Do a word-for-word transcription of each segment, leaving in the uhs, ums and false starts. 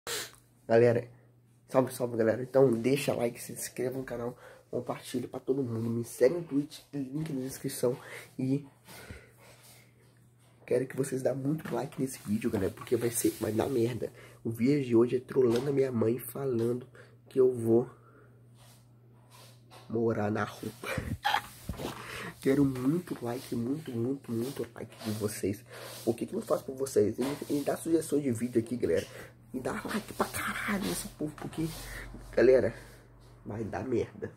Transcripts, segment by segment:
Galera, salve, salve, galera. Então, deixa like, se inscreva no canal, compartilha pra todo mundo. Me segue no Twitch, link na descrição. E quero que vocês dêem muito like nesse vídeo, galera, porque vai ser, vai dar merda. O vídeo de hoje é trollando a minha mãe, falando que eu vou morar na rua. Quero muito like, muito, muito, muito like de vocês. O que que eu faço por vocês? E, e dá sugestões de vídeo aqui, galera. E dá like pra caralho nesse povo, porque, galera, vai dar merda.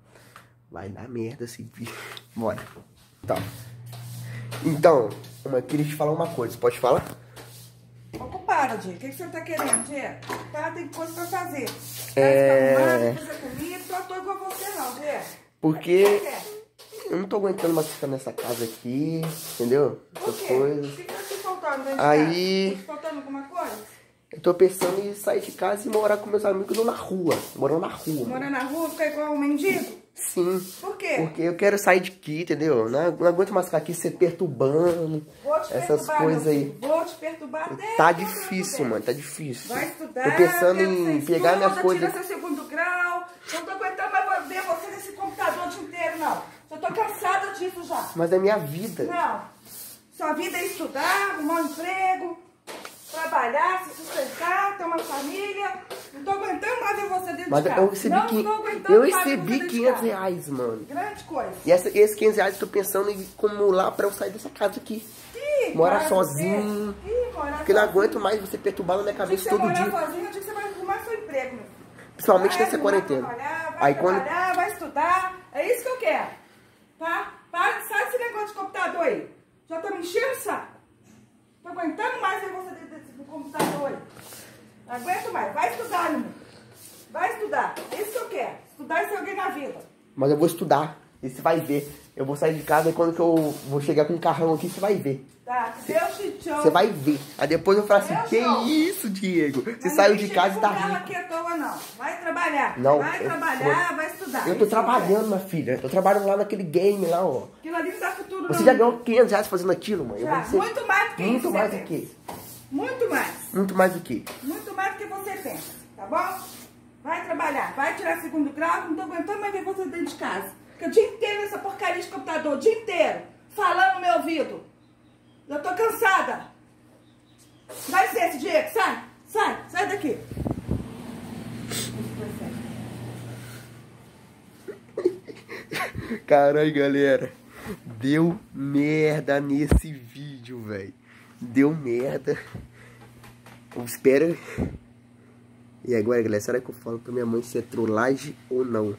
Vai dar merda esse vídeo. Bora. Tá. Então, eu queria te falar uma coisa. Pode falar? Ocupada, Diego. O que, que você tá querendo, Diego? Tá, tem coisa pra fazer. É... Tá fazer comida, só tô igual você não, Diego. Porque eu não tô aguentando mais ficar nessa casa aqui, entendeu? Essas coisas. O que, que tá te faltando dentro Aí... de casa? Tá te faltando alguma coisa? Eu tô pensando em sair de casa e morar com meus amigos na rua. Morando na rua. Morar na rua, ficar igual um mendigo? Sim. Por quê? Porque eu quero sair de aqui, entendeu? Não, não aguento mais ficar aqui se perturbando. Vou te essas perturbar, coisas aí. Filho. Vou te perturbar até... Tá difícil, mano. Tá difícil. Vai estudar. Tô pensando quero em que você pegar estuda, minhas coisas. Tira seu segundo grau. Não tô aguentando mais ver você nesse computador o dia inteiro, não. Já tô cansada disso já. Mas é minha vida. Não. Sua vida é estudar, arrumar um emprego, trabalhar, se sustentar, ter uma família. Não tô aguentando mais ver você dentro Mas de casa. eu recebi, não quin... tô aguentando eu mais ver recebi você dentro de quinhentos casa. reais, mano. Grande coisa. E essa, esses quinhentos reais eu tô pensando em acumular pra eu sair dessa casa aqui. Ih, morar cara, sozinho. você... Ih, morar Porque eu não sozinho. aguento mais você perturbar na minha cabeça Se você todo morar dia. sozinho, eu digo que você vai arrumar seu emprego, meu filho. Principalmente Vai nessa arrumar, quarentena. Trabalhar, vai Aí trabalhar, quando... vai estudar. É isso que eu quero. Tá? Para, sai desse negócio de computador aí. Já tá me enchendo o saco. Tô aguentando mais ver você dentro desse computador aí. Não aguento mais. Vai estudar, meu. Vai estudar. É isso que eu quero. Estudar e ser alguém na vida. Mas eu vou estudar. E você vai ver. Eu vou sair de casa e quando que eu vou chegar com um carrão aqui, você vai ver. Tá? Deus te chama. Você vai ver. Aí depois eu falo assim, Deus que não. isso, Diego? Você Mas saiu não de chega casa e tá com carro rico. aqui à toa, não. Vai trabalhar. Não, vai eu- trabalhar, eu- vai estudar. Eu tô Isso trabalhando, minha filha. Eu tô trabalhando lá naquele game lá, ó. Aquilo ali não dá futuro, Você não. já ganhou quinhentos reais fazendo aquilo, mãe? Eu Já, vou ser- muito mais do que Muito isso, mais você do que? Muito mais. Muito mais do que? Muito mais do que você pensa, tá bom? Vai trabalhar, vai tirar segundo grau, não tô aguentando mais ver você dentro de casa. Fica o dia inteiro nessa porcaria de computador, o dia inteiro, falando no meu ouvido. Eu tô cansada. Vai ser esse Diego, sai, sai, sai daqui. Caralho, galera. Deu merda nesse vídeo, velho. Deu merda. Eu espero. E agora, galera, será que eu falo pra minha mãe se é trollagem ou não?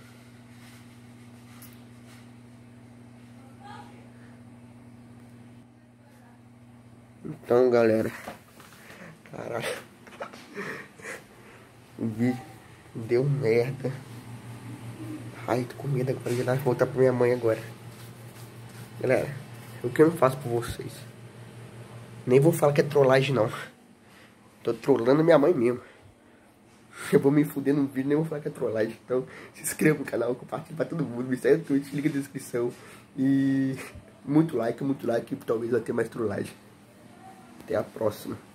Então, galera. Caralho. O vídeo deu merda. Ai, tô com medo agora de ir lá voltar pra minha mãe agora. Galera, o que eu não faço por vocês? Nem vou falar que é trollagem, não. Tô trollando minha mãe mesmo. Eu vou me fuder no vídeo, nem vou falar que é trollagem. Então, se inscreva no canal, compartilhe pra todo mundo. Me segue no Twitch, liga na descrição. E muito like, muito like. Talvez até mais trollagem. Até a próxima.